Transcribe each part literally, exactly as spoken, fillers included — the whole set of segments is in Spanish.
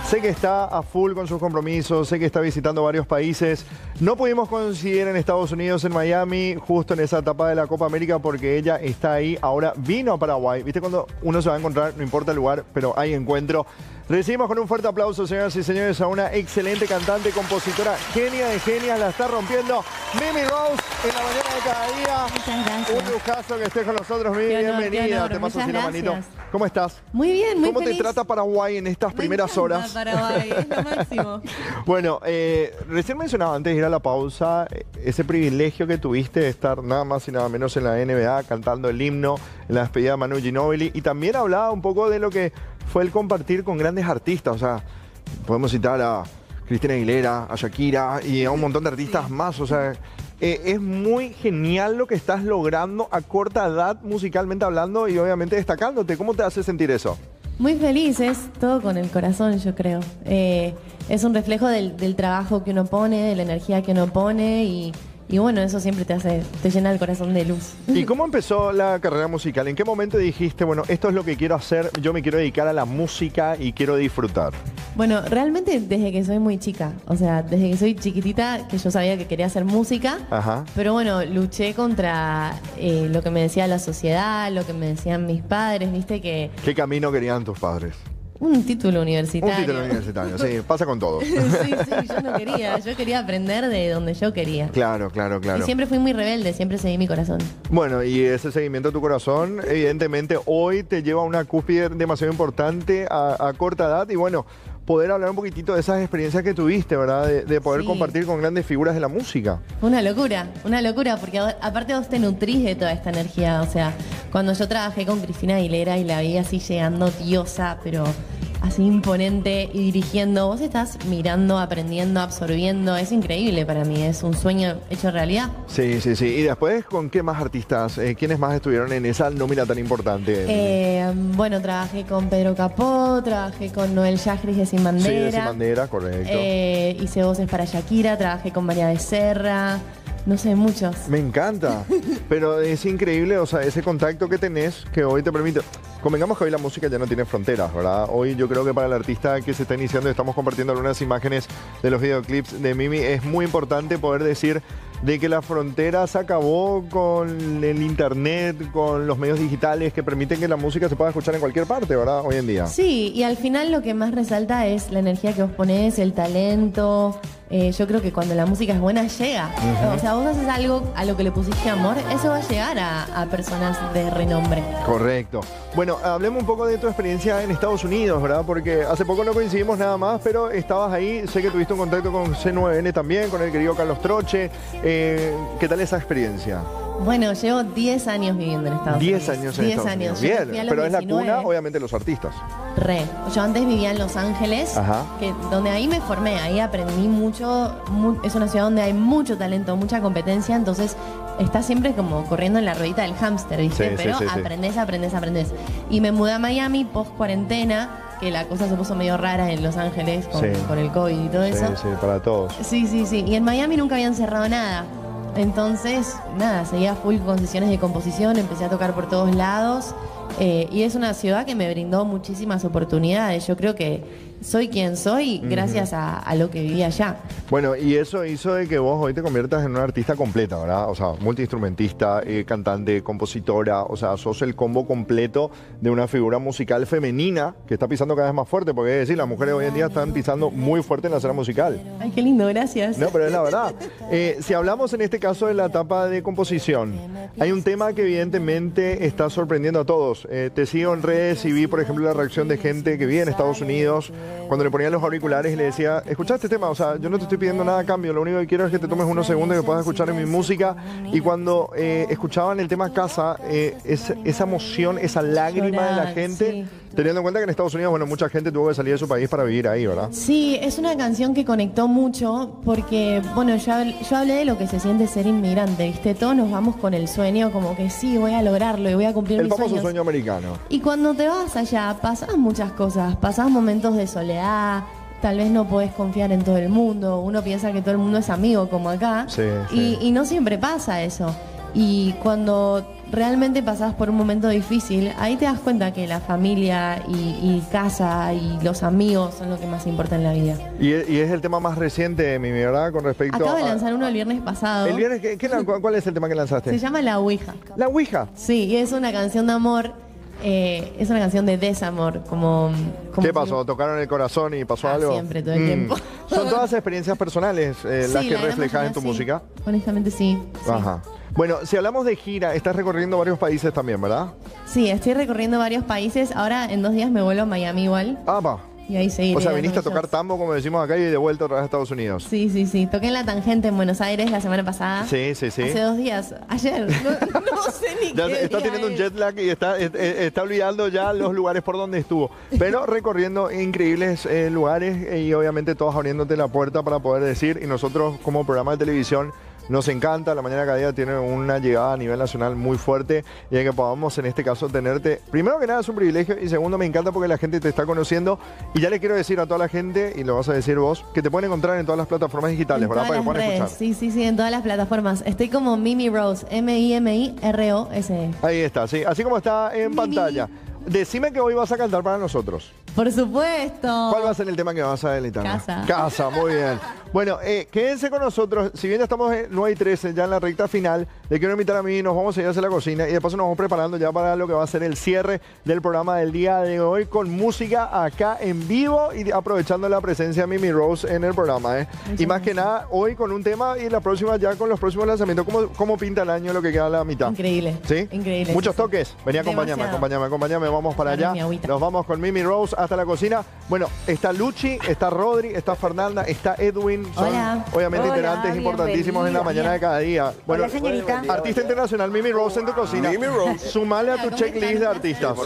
Sé que está a full con sus compromisos, sé que está visitando varios países. No pudimos coincidir en Estados Unidos, en Miami, justo en esa etapa de la Copa América, porque ella está ahí. Ahora vino a Paraguay. ¿Viste cuando uno se va a encontrar? No importa el lugar, pero hay encuentro. Recibimos con un fuerte aplauso, señoras y señores, a una excelente cantante, compositora, genia de genias, la está rompiendo, Mimi Rose, en la mañana de cada día. Muchas gracias. Un lujazo que estés con nosotros, Mimi. Qué honor, Bienvenida. qué honor. Te paso así Muchas la manito. gracias. ¿Cómo estás? Muy bien, muy ¿Cómo feliz. te trata Paraguay en estas Me primeras encanta horas? Paraguay, es lo máximo. Bueno, eh, recién mencionaba antes de ir a la pausa eh, ese privilegio que tuviste de estar nada más y nada menos en la N B A cantando el himno en la despedida de Manu Ginóbili, y también hablaba un poco de lo que fue el compartir con grandes artistas. O sea, podemos citar a Cristina Aguilera, a Shakira y a un montón de artistas sí. más. O sea, eh, es muy genial lo que estás logrando a corta edad, musicalmente hablando, y obviamente destacándote. ¿Cómo te hace sentir eso? Muy feliz, es todo con el corazón, yo creo. Eh, es un reflejo del, del trabajo que uno pone, de la energía que uno pone y... Y bueno, eso siempre te hace, te llena el corazón de luz. ¿Y cómo empezó la carrera musical? ¿En qué momento dijiste, bueno, esto es lo que quiero hacer, yo me quiero dedicar a la música y quiero disfrutar? Bueno, realmente desde que soy muy chica, o sea, desde que soy chiquitita, que yo sabía que quería hacer música. Ajá. Pero bueno, luché contra eh, lo que me decía la sociedad, lo que me decían mis padres, viste que... ¿Qué camino querían tus padres? Un título universitario. Un título universitario, sí, pasa con todo. Sí, sí, yo no quería, yo quería aprender de donde yo quería. Claro, claro, claro. Y siempre fui muy rebelde, siempre seguí mi corazón. Bueno, y ese seguimiento a tu corazón, evidentemente, hoy te lleva a una cúspide demasiado importante a, a corta edad, y bueno, poder hablar un poquitito de esas experiencias que tuviste, ¿verdad? De, de poder sí. compartir con grandes figuras de la música. Una locura, una locura, porque aparte vos te nutrís de toda esta energía. O sea, cuando yo trabajé con Cristina Aguilera y la vi así llegando diosa, pero así imponente y dirigiendo, vos estás mirando, aprendiendo, absorbiendo. Es increíble para mí, es un sueño hecho realidad. Sí, sí, sí. ¿Y después con qué más artistas? Eh, ¿Quiénes más estuvieron en esa nómina tan importante? Eh, bueno, trabajé con Pedro Capó, trabajé con Noel Yajris de Sin Bandera. Sí, de Sin Bandera, correcto. Eh, hice voces para Shakira, trabajé con María Becerra. No sé, muchos. Me encanta, pero es increíble, o sea, ese contacto que tenés que hoy te permite... Convengamos que hoy la música ya no tiene fronteras, ¿verdad? Hoy yo creo que para el artista que se está iniciando, estamos compartiendo algunas imágenes de los videoclips de Mimi, es muy importante poder decir de que la frontera se acabó con el internet, con los medios digitales que permiten que la música se pueda escuchar en cualquier parte, ¿verdad? Hoy en día. Sí, y al final lo que más resalta es la energía que vos ponés, el talento. Eh, yo creo que cuando la música es buena, llega. Uh-huh. O sea, vos haces algo a lo que le pusiste amor, eso va a llegar a, a personas de renombre. Correcto. Bueno, hablemos un poco de tu experiencia en Estados Unidos, ¿verdad? Porque hace poco no coincidimos nada más, pero estabas ahí. Sé que tuviste un contacto con C nueve N también, con el querido Carlos Troche. Eh, ¿Qué tal esa experiencia? Bueno, llevo diez años viviendo en Estados Unidos. diez años en Estados Unidos. Bien, pero es la cuna, obviamente, los artistas. Re. Yo antes vivía en Los Ángeles, que, donde ahí me formé, ahí aprendí mucho. Mu es una ciudad donde hay mucho talento, mucha competencia, entonces estás siempre como corriendo en la ruedita del hámster, ¿viste? Sí, pero sí, sí, aprendés, sí. aprendés, aprendés. Y me mudé a Miami post cuarentena, que la cosa se puso medio rara en Los Ángeles con, sí. con el COVID y todo sí, eso. Sí, para todos. Sí, sí, sí. Y en Miami nunca habían cerrado nada. Entonces, nada, seguía full con sesiones de composición, empecé a tocar por todos lados. Eh, y es una ciudad que me brindó muchísimas oportunidades. Yo creo que soy quien soy gracias uh-huh. a, a lo que viví allá. Bueno, y eso hizo de que vos hoy te conviertas en una artista completa, ¿verdad? O sea, multiinstrumentista, eh, cantante, compositora, o sea, sos el combo completo de una figura musical femenina que está pisando cada vez más fuerte, porque es decir, las mujeres hoy en día están pisando muy fuerte en la escena musical. Ay, qué lindo, gracias. No, pero es la verdad. Eh, si hablamos en este caso de la etapa de composición, hay un tema que evidentemente está sorprendiendo a todos. Eh, te sigo en redes y vi, por ejemplo, la reacción de gente que vive en Estados Unidos cuando le ponían los auriculares y le decía, escucha este tema, o sea, yo no te estoy pidiendo nada a cambio, lo único que quiero es que te tomes unos segundos y que puedas escuchar en mi música. Y cuando eh, escuchaban el tema Casa, eh, es, esa emoción, esa lágrima Llorar, de la gente, sí. teniendo en cuenta que en Estados Unidos, bueno, mucha gente tuvo que salir de su país para vivir ahí, ¿verdad? Sí, es una canción que conectó mucho porque, bueno, yo, yo hablé de lo que se siente ser inmigrante, ¿viste? Todos nos vamos con el sueño como que sí, voy a lograrlo y voy a cumplir el mis sueños. El famoso sueño americano. Y cuando te vas allá, pasás muchas cosas, pasás momentos de soledad, tal vez no podés confiar en todo el mundo, uno piensa que todo el mundo es amigo como acá, sí, y, sí. y no siempre pasa eso. Y cuando realmente pasás por un momento difícil, ahí te das cuenta que la familia y, y casa y los amigos son lo que más importa en la vida. Y, y es el tema más reciente, Mimi, ¿verdad? Con respecto Acabo de a... lanzar uno el viernes pasado. ¿El viernes? ¿qué, qué, ¿Cuál es el tema que lanzaste? Se llama La Ouija. La Ouija. Sí, y es una canción de amor, eh, es una canción de desamor, como... como ¿Qué pasó? Si... ¿Tocaron el corazón y pasó ah, algo? Siempre, todo el mm. tiempo. ¿Son todas experiencias personales eh, sí, las que la reflejas en tu sí. música? Honestamente sí, sí. Ajá. Bueno, si hablamos de gira, estás recorriendo varios países también, ¿verdad? Sí, estoy recorriendo varios países. Ahora en dos días me vuelvo a Miami igual. Ah, va. Y ahí seguiré. O sea, viniste a shows. tocar tambo, como decimos acá, y de vuelta otra vez a Estados Unidos. Sí, sí, sí. Toqué en La Tangente en Buenos Aires la semana pasada. Sí, sí, sí. Hace dos días. Ayer. No, no sé ni ya qué está día teniendo es. un jet lag y está, está, está olvidando ya los lugares por donde estuvo. Pero recorriendo increíbles eh, lugares eh, y obviamente todos abriéndote la puerta para poder decir. Y nosotros como programa de televisión nos encanta, La Mañana de Cada Día tiene una llegada a nivel nacional muy fuerte y que podamos en este caso tenerte, primero que nada es un privilegio y segundo me encanta porque la gente te está conociendo y ya le quiero decir a toda la gente, y lo vas a decir vos, que te pueden encontrar en todas las plataformas digitales, en ¿verdad? Todas Para que las puedan redes. escuchar. Sí, sí, sí, en todas las plataformas. Estoy como Mimi Rose, M I M I R O S E. Ahí está, sí, así como está en Mimi. Pantalla. Decime que hoy vas a cantar para nosotros. Por supuesto. ¿Cuál va a ser el tema que vas a deleitar? Casa. Casa, muy bien. Bueno, eh, quédense con nosotros. Si bien ya estamos en nueve y trece, ya en la recta final, le quiero invitar a mí, nos vamos a ir hacia la cocina y de paso nos vamos preparando ya para lo que va a ser el cierre del programa del día de hoy con música acá en vivo y aprovechando la presencia de Mimi Rose en el programa. ¿eh? Y más que nada, hoy con un tema y la próxima ya con los próximos lanzamientos. ¿Cómo, cómo pinta el año lo que queda a la mitad? Increíble. ¿Sí? Increíble. Muchos sí, toques. sí. Vení, acompáñame, Demasiado. acompáñame, acompáñame. Vamos para Dame allá. mi agüita. Nos vamos con Mimi Rose hasta la cocina. Bueno, está Luchi, está Rodri, está Fernanda, está Edwin. Son Hola. obviamente Hola, integrantes importantísimos en la bienvenida. mañana de cada día. Bueno, Hola, señorita. artista internacional, Mimi Rose en tu cocina. Mimi Rose. Sumale a tu ¿Cómo checklist están? de artistas.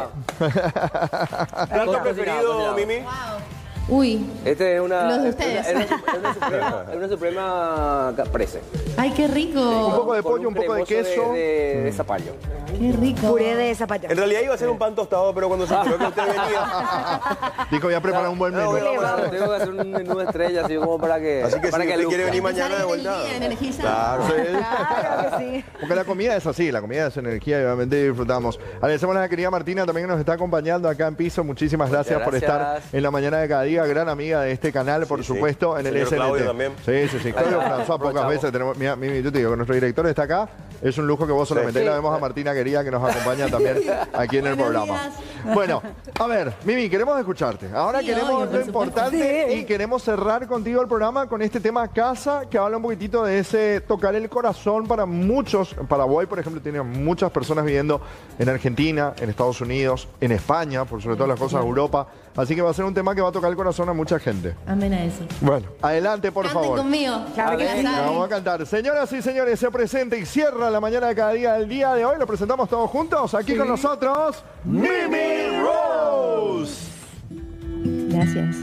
¿Plato preferido, Mimi? Uy. Este es una. Los de es una- ustedes. Es una, es una suprema, es una suprema caprese. Ay, qué rico. Un poco de Con pollo, un poco de cremoso queso. De, de, de zapallo. Qué rico. Puré de zapallo. En realidad iba a ser un pan tostado, pero cuando se enteró que usted venía. Dijo, voy a preparar un buen No, menú. no, no, no. Tengo que hacer un menú de estrella, así como para que. Así que para si que usted luzca. quiere venir mañana de Empezar el vuelta. día energizado. Claro. Sí. Claro que sí. Porque la comida es así, la comida es energía y obviamente disfrutamos. Agradecemos a la querida Martina también que nos está acompañando acá en piso. Muchísimas gracias, Muchas por estar gracias. en la mañana de cada día. Gran amiga de este canal, por Sí, sí. supuesto, en el Señor S N T. Claudio también. Sí, sí, sí. Claudio Gracias. François, pocas Aprovechamos. veces tenemos. Mira, Mimi, yo te digo que nuestro director está acá. Es un lujo que vos solamente. Ahí la vemos a Martina querida que nos acompaña también aquí en el Buenos programa. días. Bueno, a ver, Mimi, queremos escucharte. Ahora Sí, queremos obvio, lo por supuesto. importante Sí. y queremos cerrar contigo el programa con este tema Casa, que habla un poquitito de ese tocar el corazón para muchos. Paraguay, por ejemplo, tiene muchas personas viviendo en Argentina, en Estados Unidos, en España, por sobre todas las cosas, Europa. Así que va a ser un tema que va a tocar el corazón a mucha gente. Amén a eso. Bueno, adelante, por Canten favor. conmigo. Claro que Ya sí. saben. Vamos a cantar. Señoras y señores, se presenta y cierra la mañana de cada día del día de hoy. Lo presentamos todos juntos. Aquí con nosotros, Mimi Rose. Gracias.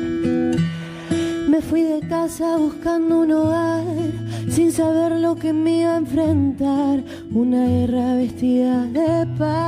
Me fui de casa buscando un hogar, sin saber lo que me iba a enfrentar. Una guerra vestida de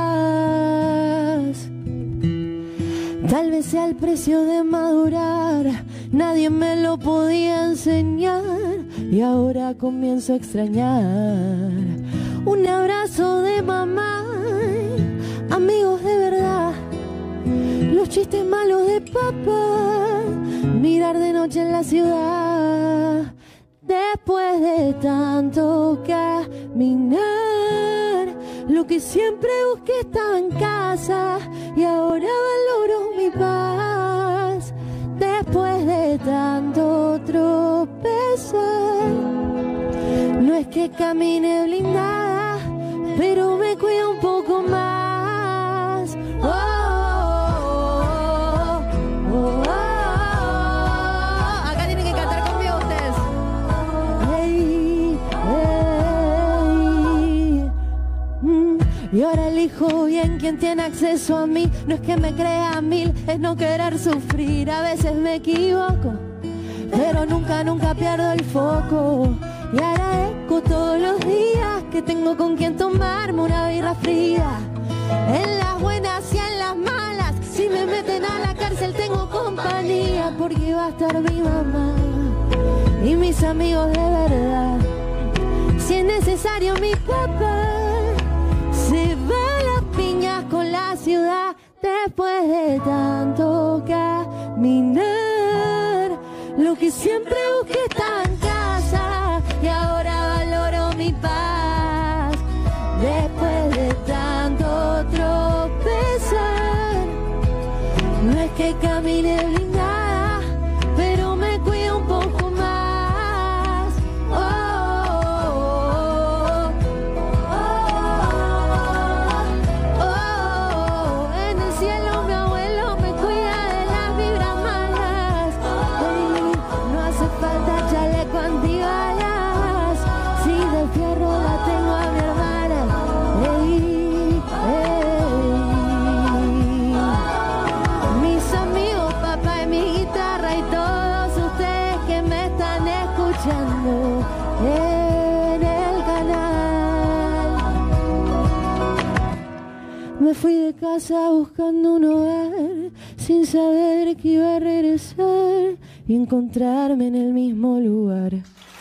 paz. Tal vez sea el precio de madurar, nadie me lo podía enseñar y ahora comienzo a extrañar un abrazo de mamá, amigos de verdad, los chistes malos de papá, mirar de noche en la ciudad, después de tanto caminar, lo que siempre busqué estaba en casa y ahora valoro mi paz, después de tanto tropezar. No es que camine blindada, pero me cuido un poco más. Oh, oh, oh, oh, oh. Acá tienen que cantar conmigo ustedes. Hey, hey. Mm. Y ahora elijo bien quién tiene acceso a mí. No es que me crea mil, es no querer sufrir. A veces me equivoco, pero nunca, nunca pierdo el foco. Y agradezco todos los días que tengo con quien tomarme una birra fría. En las buenas y en las malas, si me meten a la cárcel tengo compañía, porque va a estar mi mamá y mis amigos de verdad. Si es necesario mi papá. Se va las piñas con la ciudad después de tanto caminar. Lo que siempre busqué está en casa y ahora valoro mi paz. Después de tanto tropezar, no es que camine blindada, pero me cuido un poco más. Oh, oh, oh, oh, oh. En el cielo mi abuelo me cuida de las vibras malas. Ey, no hace falta chaleco antibalas, si de fierro la tengo a mi hermana. Ey, ey. Mis amigos, papá y mi guitarra y todos ustedes que me están escuchando en el canal. Me fui de casa buscando un hogar, sin saber que iba a regresar y encontrarme en el mismo lugar.